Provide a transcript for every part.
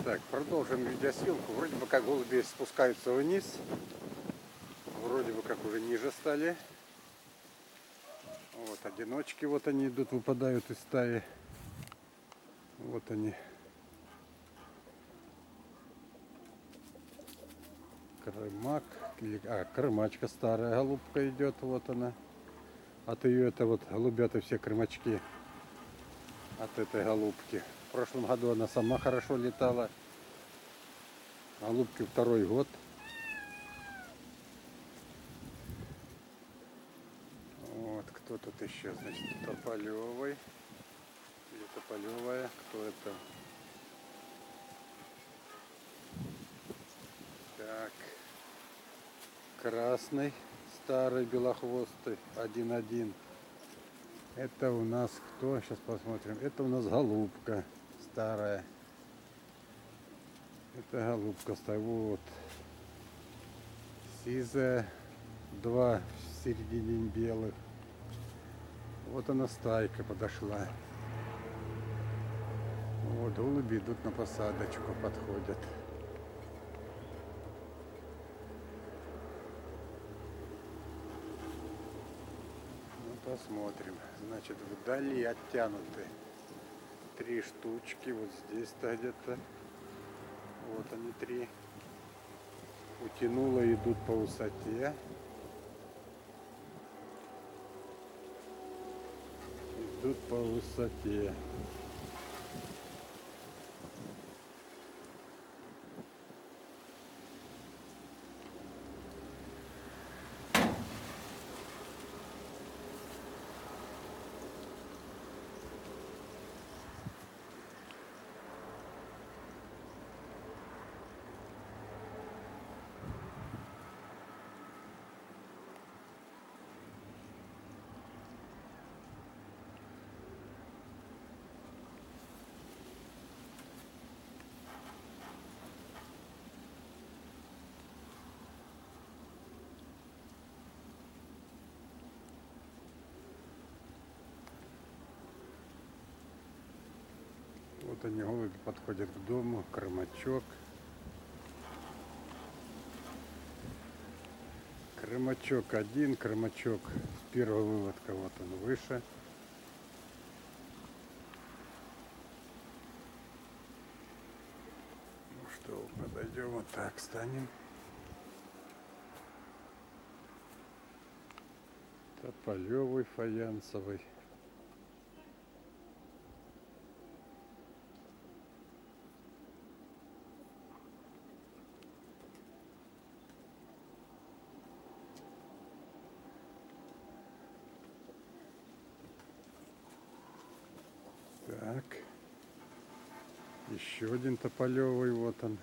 Так, продолжим видеосъемку. Вроде бы как голуби спускаются вниз. Вроде бы как уже ниже стали. Вот одиночки, вот они идут, выпадают из стаи. Вот они. Крымак. Крымачка старая голубка идет, вот она. От ее это вот голубята все крымачки. От этой голубки. В прошлом году она сама хорошо летала. Голубки второй год. Вот, кто тут еще, значит, Тополевый. Или Тополевая, кто это? Так, красный, старый белохвостый, 1-1. Это у нас кто? Сейчас посмотрим. Это у нас голубка старая. Это голубка старая. Вот. Сизая. 2 в середине белых. Вот она стайка подошла. Вот голуби идут на посадочку, подходят. Ну, посмотрим. Значит, вдали оттянуты 3 штучки. Вот здесь-то где-то. Вот они 3. Утянуло, идут по высоте. Идут по высоте. Вот они, голуби, подходят к дому. Крымачок. Крымачок 1, крымачок с первого выводка, вот он выше. Ну что, подойдем вот так, станем. Тополевый, фаянсовый. Так, еще один тополевый, вот он.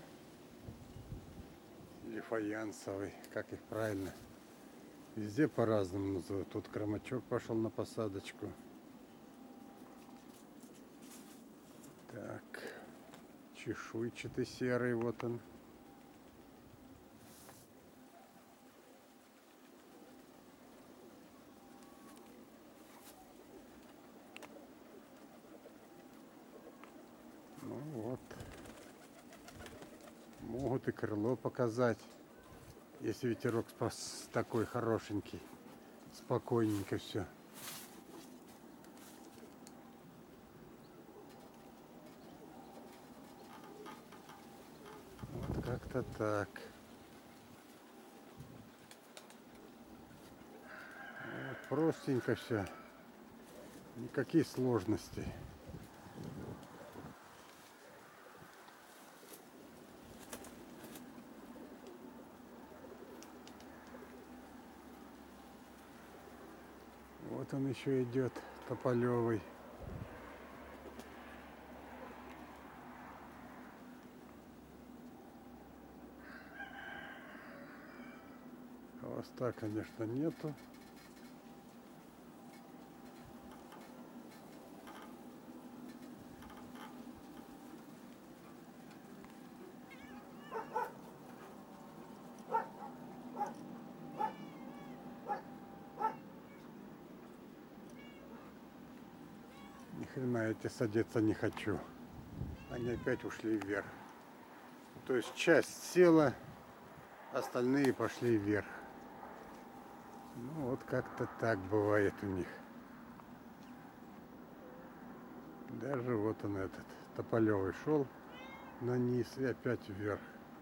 Или фаянсовый, как их правильно. Везде по-разному называют. Тут крымачок пошел на посадочку. Так, чешуйчатый серый, вот он. Ну вот. Могут и крыло показать, если ветерок такой хорошенький. Спокойненько все. Вот как-то так. Вот простенько все. Никаких сложностей. Вот он еще идет, тополевый. Хвоста, конечно, нету. Ни хрена эти садиться не хочу. Они опять ушли вверх. То есть часть села, остальные пошли вверх. Ну вот как-то так бывает у них. Даже вот он этот Тополевый шел на низ и опять вверх.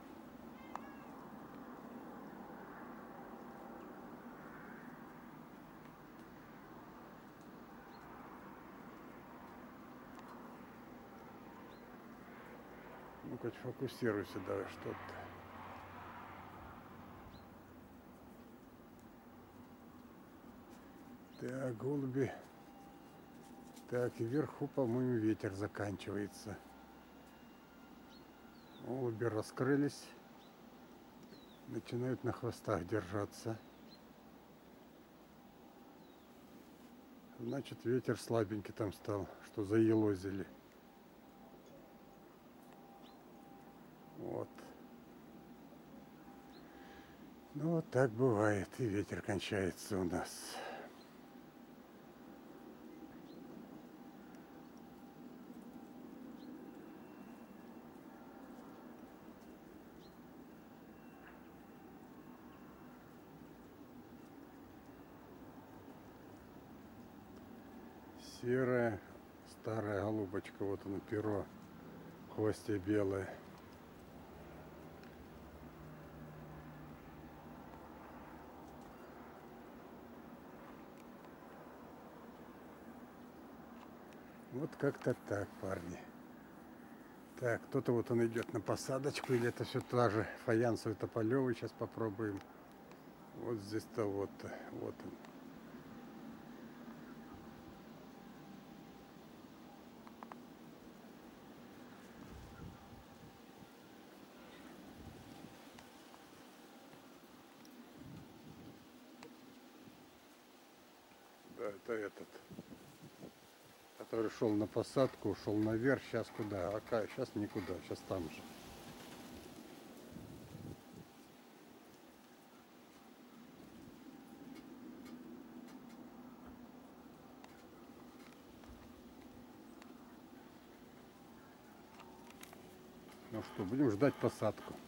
Ну, хоть фокусируйся, давай что-то. Так, голуби. Так, и вверху, по-моему, ветер заканчивается. Голуби раскрылись. Начинают на хвостах держаться. Значит, ветер слабенький там стал, что заелозили. Вот. Ну, вот так бывает. И ветер кончается у нас. Серая старая голубочка, вот оно перо, в хвосте белое. Вот как-то так, парни. Так, кто-то вот он идет на посадочку, или это все та же фаянсовый тополевый, сейчас попробуем. Вот здесь-то вот-то, вот он. Да, это этот, который шел на посадку, ушел наверх, сейчас куда? А сейчас никуда, сейчас там же. Ну что, будем ждать посадку.